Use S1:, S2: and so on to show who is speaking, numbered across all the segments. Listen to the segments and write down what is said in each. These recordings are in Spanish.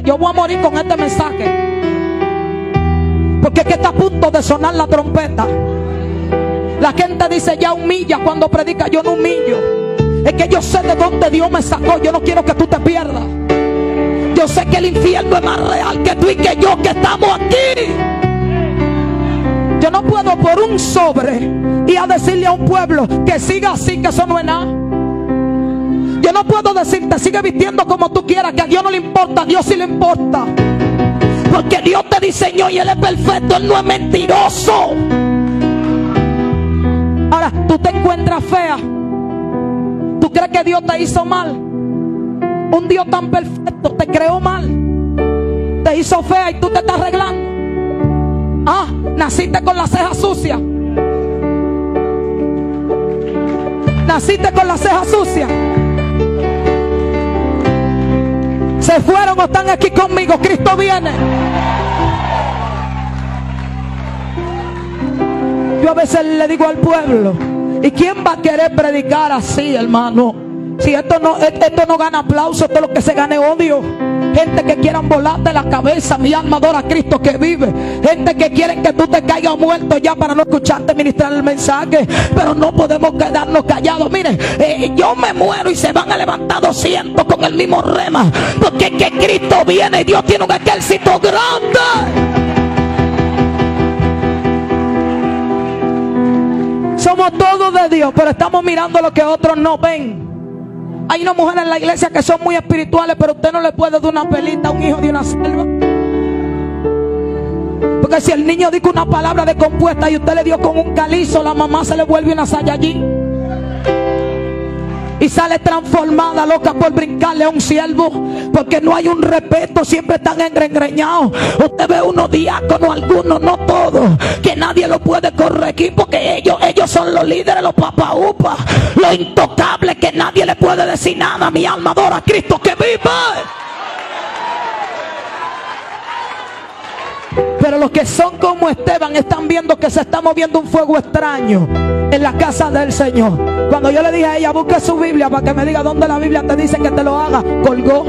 S1: yo voy a morir con este mensaje. Porque es que está a punto de sonar la trompeta. La gente dice ya humilla cuando predica. Yo no humillo. Es que yo sé de dónde Dios me sacó. Yo no quiero que tú te pierdas. Yo sé que el infierno es más real que tú y que yo, que estamos aquí. Yo no puedo por un sobre y a decirle a un pueblo que siga así, que eso no es nada. Yo no puedo decirte sigue vistiendo como tú quieras, que a Dios no le importa. A Dios sí le importa. Porque Dios te diseñó y Él es perfecto. Él no es mentiroso. Ahora, tú te encuentras fea. ¿Tú crees que Dios te hizo mal? Un Dios tan perfecto te creó mal. Te hizo fea y tú te estás arreglando. Ah, naciste con las cejas sucias. Naciste con las cejas sucias. ¿Se fueron o están aquí conmigo? Cristo viene. Yo a veces le digo al pueblo, ¿y quién va a querer predicar así, hermano? Si esto no gana aplauso, esto es lo que se gane odio. Gente que quieran volarte la cabeza. Mi alma adora a Cristo que vive. Gente que quieren que tú te caigas muerto ya para no escucharte ministrar el mensaje. Pero no podemos quedarnos callados. Miren, yo me muero y se van a levantar 200 con el mismo rema. Porque es que Cristo viene y Dios tiene un ejército grande. Somos todos de Dios, pero estamos mirando lo que otros no ven. Hay una mujer en la iglesia que son muy espirituales, pero usted no le puede dar una pelita a un hijo de una selva. Porque si el niño dice una palabra de compuesta y usted le dio con un calizo, la mamá se le vuelve una Saiyajin y sale transformada, loca por brincarle a un siervo. Porque no hay un respeto, siempre están engreñados. Usted ve unos diáconos, algunos, no todos, que nadie lo puede corregir, porque ellos son los líderes, los papaupas, los intocables, que nadie le puede decir nada. Mi alma adora a Cristo que vive. Pero los que son como Esteban están viendo que se está moviendo un fuego extraño en la casa del Señor. Cuando yo le dije a ella, busque su Biblia para que me diga dónde la Biblia te dice que te lo haga, colgó.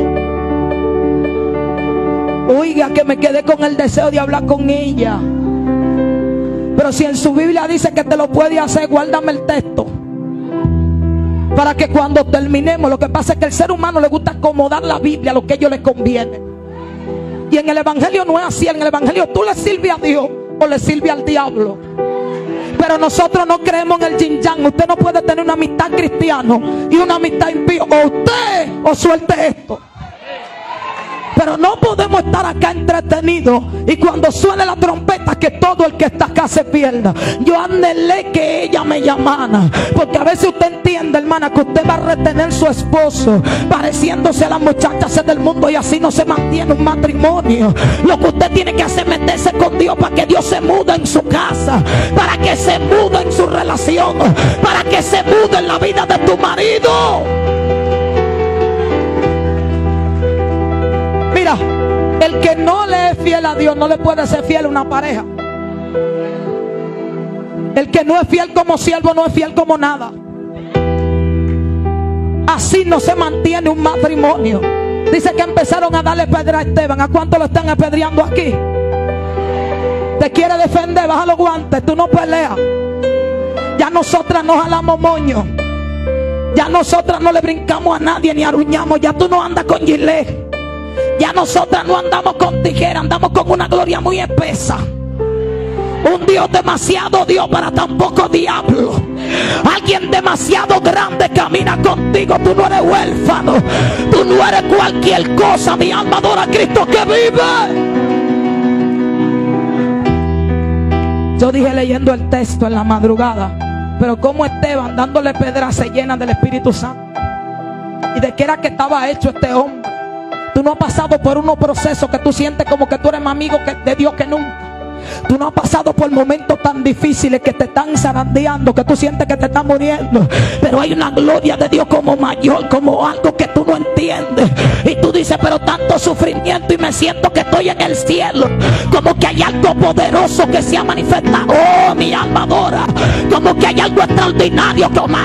S1: Oiga, que me quedé con el deseo de hablar con ella. Pero si en su Biblia dice que te lo puede hacer, guárdame el texto, para que cuando terminemos. Lo que pasa es que al ser humano le gusta acomodar la Biblia a lo que a ellos les conviene. Y en el evangelio no es así. En el evangelio tú le sirves a Dios o le sirves al diablo. Pero nosotros no creemos en el yin yang. Usted no puede tener una amistad cristiano y una amistad impío. O usted o suelte esto. Pero no podemos estar acá entretenidos y cuando suene la trompeta que todo el que está acá se pierda. Yo anhelé que ella me llamara, porque a veces usted entiende, hermana, que usted va a retener su esposo pareciéndose a las muchachas del mundo, y así no se mantiene un matrimonio. Lo que usted tiene que hacer es meterse con Dios para que Dios se mude en su casa, para que se mude en su relación, para que se mude en la vida de tu marido. Mira, el que no le es fiel a Dios no le puede ser fiel a una pareja. El que no es fiel como siervo no es fiel como nada. Así no se mantiene un matrimonio. Dice que empezaron a darle pedra a Esteban. ¿A cuánto lo están apedreando aquí? Te quiere defender, baja los guantes, tú no peleas. Ya nosotras no jalamos moño. Ya nosotras no le brincamos a nadie ni aruñamos. Ya tú no andas con gilet. Ya nosotras no andamos con tijera, andamos con una gloria muy espesa. Un Dios demasiado Dios para tan poco diablo. Alguien demasiado grande camina contigo. Tú no eres huérfano, tú no eres cualquier cosa. Mi alma adora a Cristo que vive. Yo dije leyendo el texto en la madrugada, pero como Esteban dándole pedras se llena del Espíritu Santo. ¿Y de qué era que estaba hecho este hombre? Tú no has pasado por unos procesos que tú sientes como que tú eres más amigo de Dios que nunca. Tú no has pasado por momentos tan difíciles que te están zarandeando, que tú sientes que te están muriendo, pero hay una gloria de Dios como mayor, como algo que tú no entiendes. Y tú dices, pero tanto sufrimiento y me siento que estoy en el cielo. Como que hay algo poderoso que se ha manifestado. Oh, mi alma adora. Como que hay algo extraordinario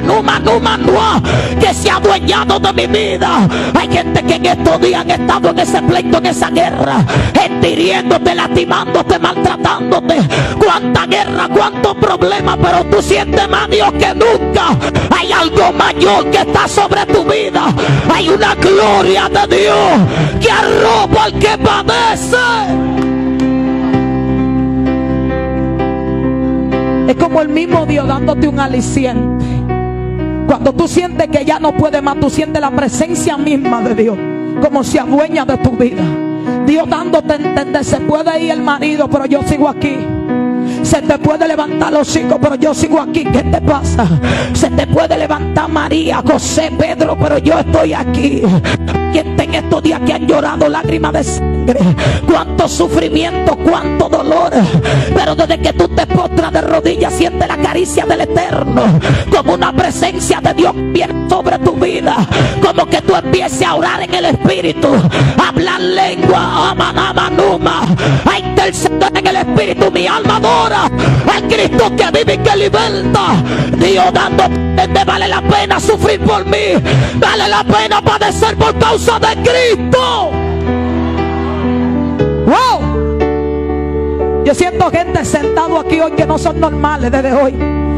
S1: que se ha adueñado de mi vida. Hay gente que en estos días han estado en ese pleito, en esa guerra, hiriéndote, lastimándote, maltratándote. Cuánta guerra, cuántos problemas, pero tú sientes más Dios que nunca. Hay algo mayor que está sobre tu vida. Hay una gloria de Dios que arropa al que padece. Es como el mismo Dios dándote un aliciente. Cuando tú sientes que ya no puedes más, tú sientes la presencia misma de Dios como se adueña de tu vida. Dios dándote a entender, se puede ir el marido, pero yo sigo aquí. Se te puede levantar los hijos, pero yo sigo aquí. ¿Qué te pasa? Se te puede levantar María, José, Pedro, pero yo estoy aquí. Gente en estos días que han llorado lágrimas de sangre, cuánto sufrimiento, cuánto dolor, pero desde que tú te postras de rodillas sientes la caricia del Eterno, como una presencia de Dios viene sobre tu vida, como que tú empieces a orar en el Espíritu, a hablar lengua, a interceder en el Espíritu. Mi alma adora al Cristo que vive y que liberta. Dios dándote, vale la pena sufrir por mí, vale la pena padecer por causa de Cristo. Wow. Yo siento gente sentado aquí hoy que no son normales desde hoy.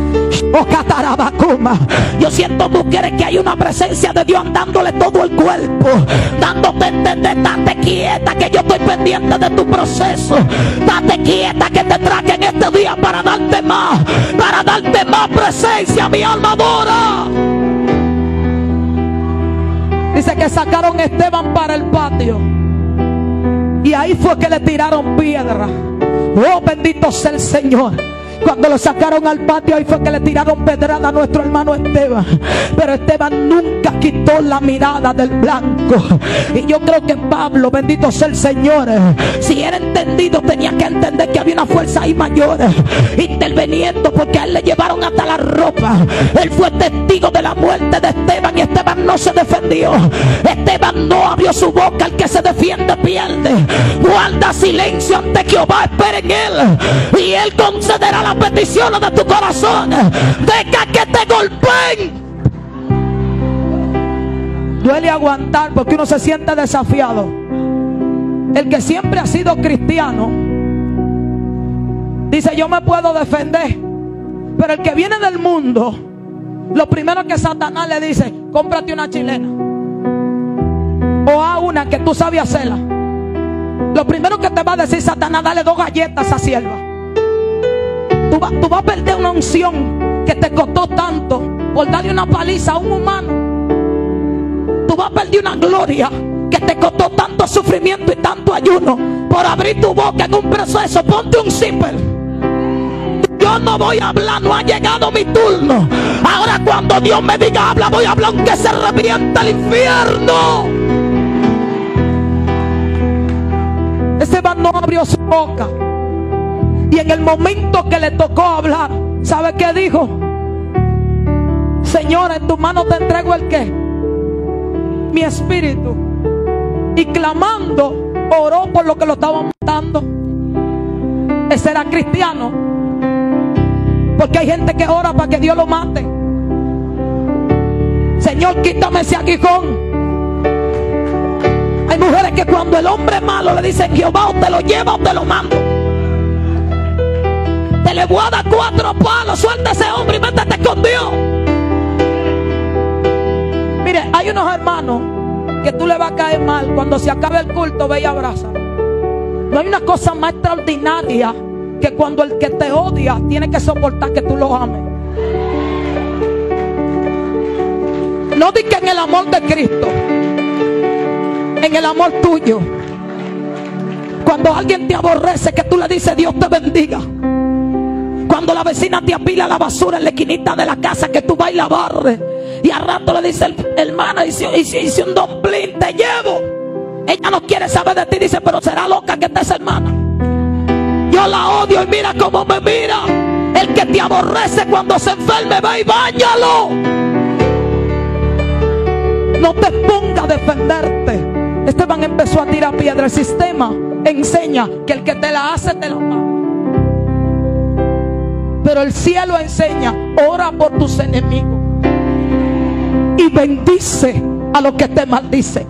S1: Yo siento mujeres que hay una presencia de Dios andándole todo el cuerpo, dándote a entender, date quieta que yo estoy pendiente de tu proceso. Date quieta que te traje en este día para darte más presencia. Mi alma adora. Dice que sacaron a Esteban para el patio y ahí fue que le tiraron piedra. Oh, bendito sea el Señor. Cuando lo sacaron al patio, ahí fue que le tiraron pedrada a nuestro hermano Esteban. Pero Esteban nunca quitó la mirada del blanco. Y yo creo que Pablo, bendito sea el Señor, si era entendido, tenía que entender que había una fuerza ahí mayor interviniendo, porque a él le llevaron hasta la ropa. Él fue testigo de la muerte de Esteban y Esteban no se defendió. Esteban no abrió su boca. El que se defiende pierde. Guarda silencio ante Jehová, espera en él y él concederá las peticiones de tu corazón. Deja que te golpeen. Duele aguantar porque uno se siente desafiado. El que siempre ha sido cristiano dice, yo me puedo defender. Pero el que viene del mundo, lo primero que Satanás le dice, cómprate una chilena o a una que tú sabes hacerla. Lo primero que te va a decir Satanás, dale 2 galletas a esa sierva. Tú vas a perder una unción que te costó tanto por darle una paliza a un humano. Tú vas a perder una gloria que te costó tanto sufrimiento y tanto ayuno por abrir tu boca en un proceso. Ponte un zipper. Yo no voy a hablar, no ha llegado mi turno. Ahora cuando Dios me diga habla, voy a hablar aunque se revienta el infierno. Esteban no abrió su boca. Y en el momento que le tocó hablar, ¿sabe qué dijo? Señor, en tu mano te entrego el qué, mi espíritu. Y clamando, oró por lo que lo estaban matando. Ese era cristiano. Porque hay gente que ora para que Dios lo mate. Señor, quítame ese aguijón. Hay mujeres que cuando el hombre es malo le dicen, Jehová, o te lo lleva o te lo mando. Te le voy a dar 4 palos, suelta a ese hombre y métete con Dios. Mire, hay unos hermanos que tú le vas a caer mal. Cuando se acabe el culto, ve y abrázalo. No hay una cosa más extraordinaria que cuando el que te odia tiene que soportar que tú lo ames. No di que en el amor de Cristo, en el amor tuyo. Cuando alguien te aborrece, que tú le dices Dios te bendiga. Cuando la vecina te apila la basura en la esquinita de la casa, que tú vas y la barres, y al rato le dice hermana, hice un domplín, te llevo. Ella no quiere saber de ti, dice, pero será loca que esta es hermana. yo la odio y mira cómo me mira. El que te aborrece cuando se enferme, ve y báñalo. No te pongas a defenderte. Esteban empezó a tirar piedra. El sistema enseña que el que te la hace te la paga. Pero el cielo enseña: ora por tus enemigos y bendice a los que te maldicen.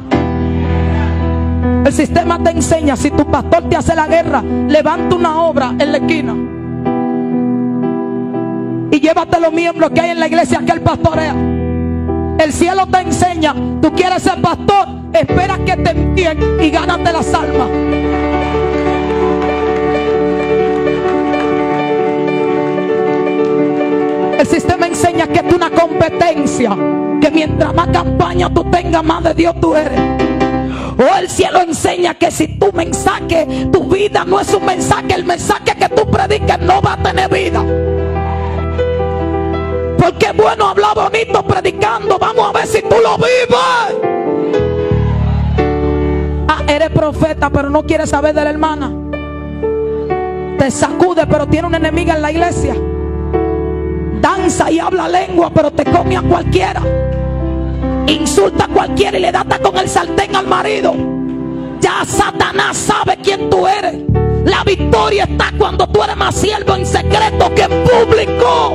S1: El sistema te enseña: si tu pastor te hace la guerra, levanta una obra en la esquina y llévate los miembros que hay en la iglesia que él pastorea. El cielo te enseña: tú quieres ser pastor, espera que te entien y gánate las almas. El sistema enseña que es una competencia, que mientras más campaña tú tengas, más de Dios tú eres. O el cielo enseña que si tu mensaje, tu vida no es un mensaje, el mensaje que tú prediques no va a tener vida. Porque es bueno hablar bonito predicando, vamos a ver si tú lo vives. Ah, eres profeta pero no quieres saber de la hermana. Te sacude pero tiene una enemiga en la iglesia. Danza y habla lengua pero te come a cualquiera. Insulta a cualquiera y le da hasta con el sartén al marido. Ya Satanás sabe quién tú eres. La victoria está cuando tú eres más siervo en secreto que en público,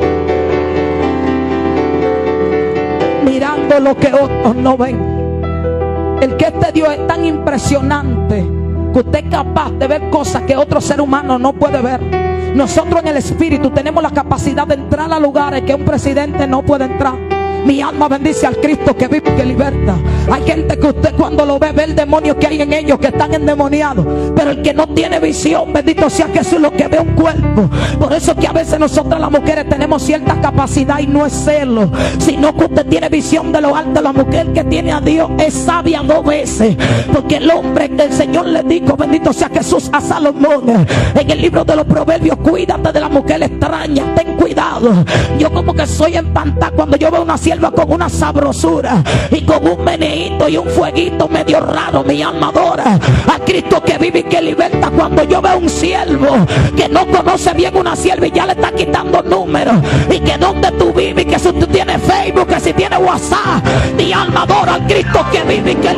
S1: mirando lo que otros no ven. El que este Dios es tan impresionante que usted es capaz de ver cosas que otro ser humano no puede ver. Nosotros en el espíritu tenemos la capacidad de entrar a lugares que un presidente no puede entrar. Mi alma bendice al Cristo que vive y que liberta. Hay gente que usted cuando lo ve, ve el demonio que hay en ellos, que están endemoniados. Pero el que no tiene visión, bendito sea Jesús, lo que ve un cuerpo. Por eso que a veces nosotras las mujeres tenemos cierta capacidad y no es celo, sino que usted tiene visión de lo alto. La mujer que tiene a Dios es sabia 2 veces. Porque el hombre, el Señor le dijo, bendito sea Jesús, a Salomón en el libro de los Proverbios: cuídate de la mujer extraña, ten cuidado. Yo como que soy empantada cuando yo veo una sierva con una sabrosura y con un meneíto y un fueguito medio raro. Mi alma adora a Cristo que vive y que liberta. Cuando yo veo un siervo que no conoce bien una sierva y ya le está quitando números, y que donde tú vives, que si tú tienes Facebook, que si tienes WhatsApp, mi alma adora al Cristo que vive y que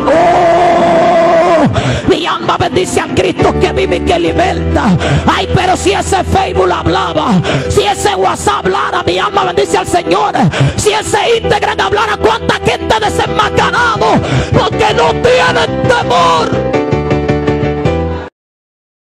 S1: mi alma bendice a Cristo que vive y que liberta. Ay, pero si ese Facebook hablaba, si ese WhatsApp hablara, mi alma bendice al Señor. Si ese Instagram hablara, cuánta gente desenmascarado porque no tienen temor.